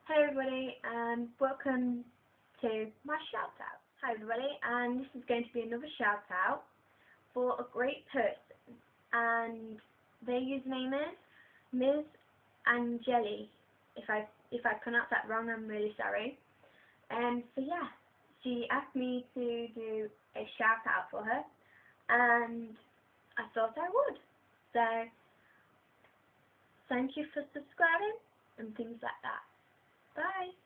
Hey everybody, and welcome to my shout out. Hi everybody, and this is going to be another shout out for a great person, and their username is mizzangellee. If I pronounce that wrong, I'm really sorry. So yeah, she asked me to do a shout out for her, and I thought I would. So thank you for subscribing and things like that. Bye.